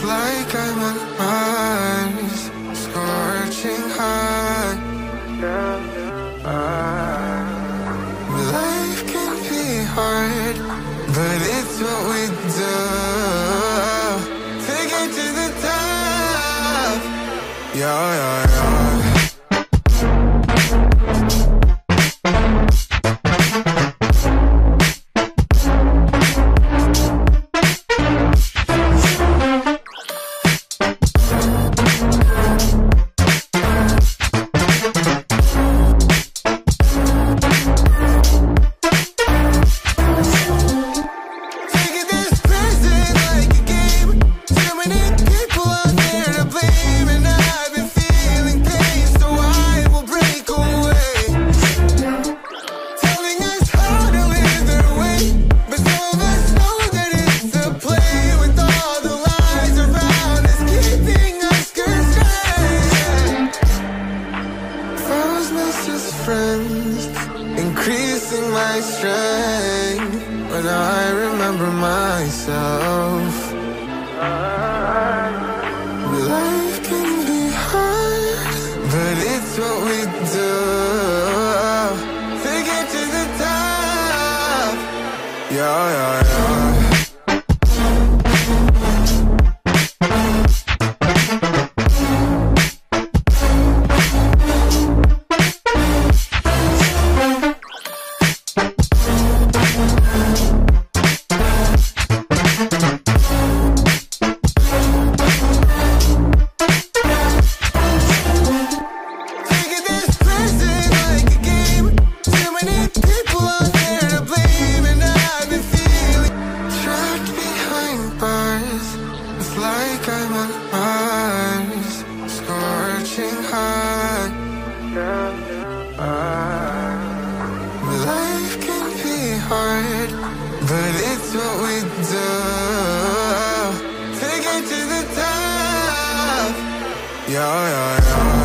like I'm on Mars, scorching hot. Life can be hard, but it's what we do to get to the top. Yeah, yeah, yeah. Increasing my strength when I remember myself. Life can be hard, but it's what we do to get to the top. Yeah, yeah, yeah. Like I'm on Mars, scorching hot. Life can be hard, but it's what we do to get to the top. Yeah, yeah, yeah.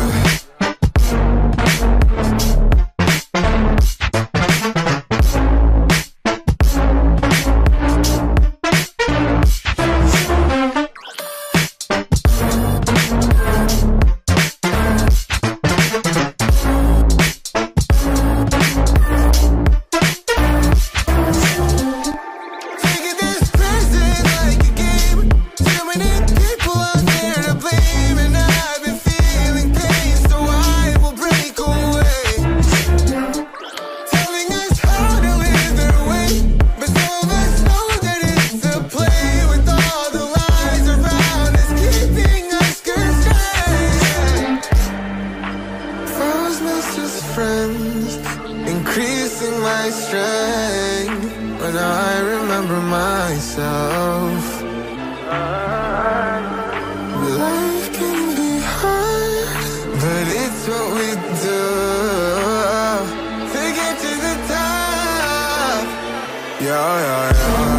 Increasing my strength when I remember myself. Life can be hard, but it's what we do to get to the top. Yeah, yeah, yeah.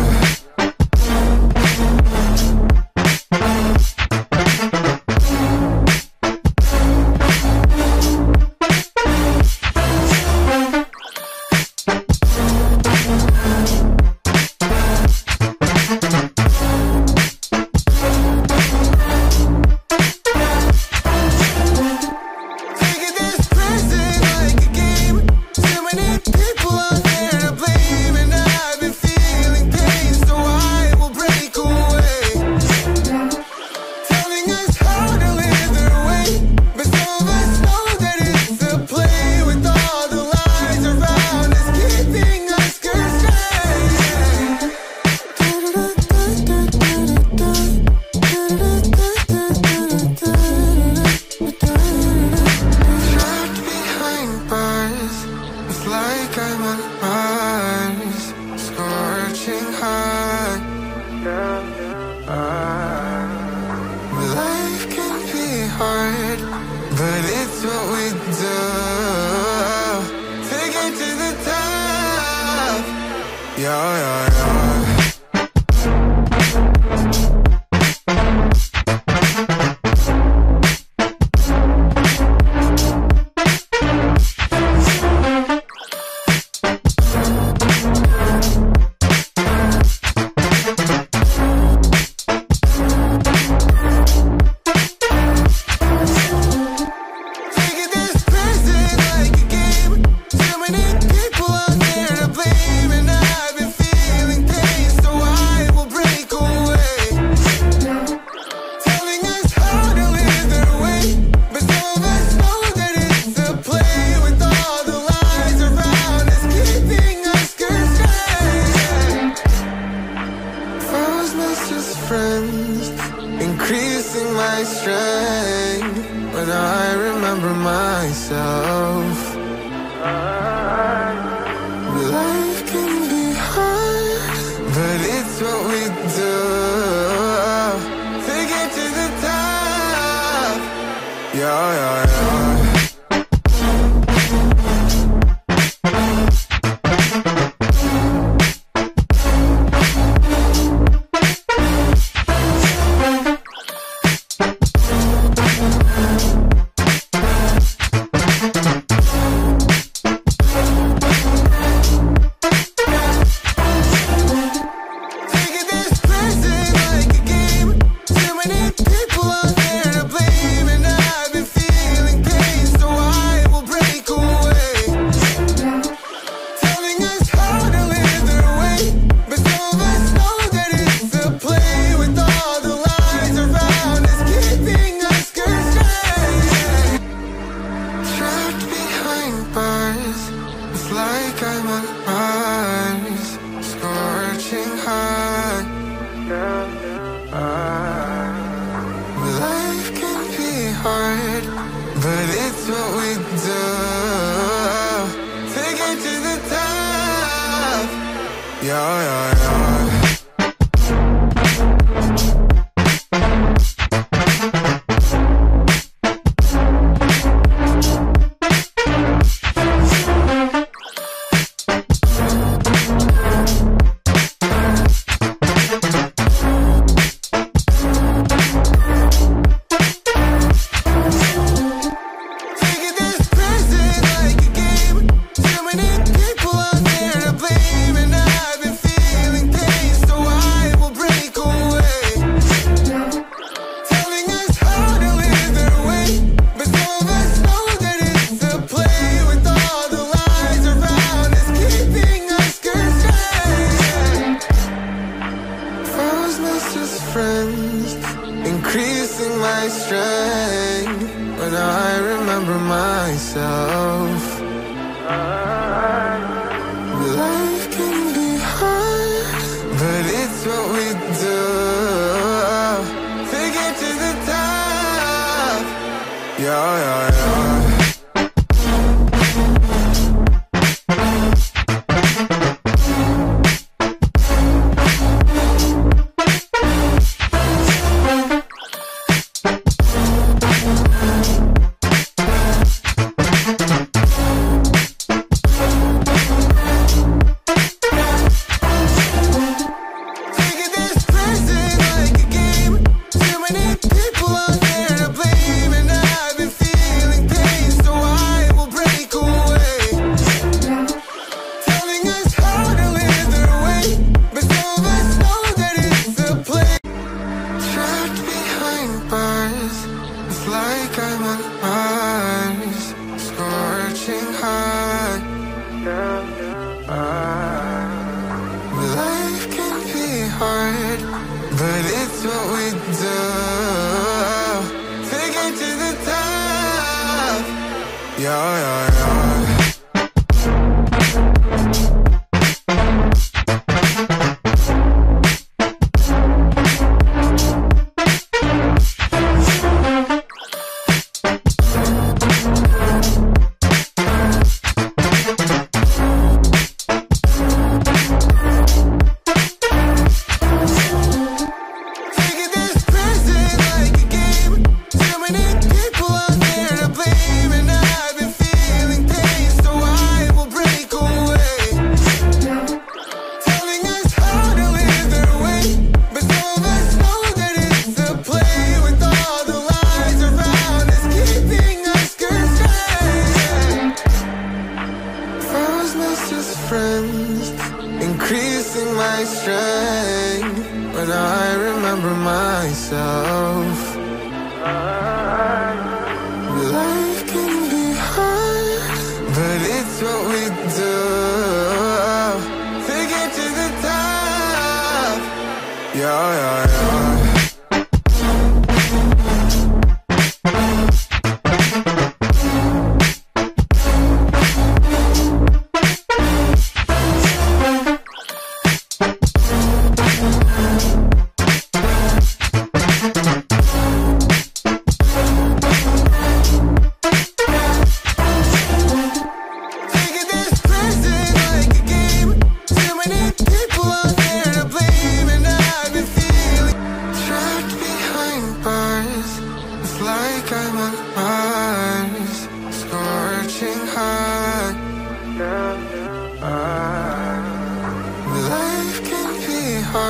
Like I'm on Mars, scorching hot. Life can be hard, but it's what we do to get to the top. Yeah, yeah, yeah. friends, increasing my strength when I remember myself. Life can be hard, but it's what we do to get to the top. Yeah, yeah, yeah.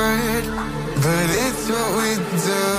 hard, but it's what we do.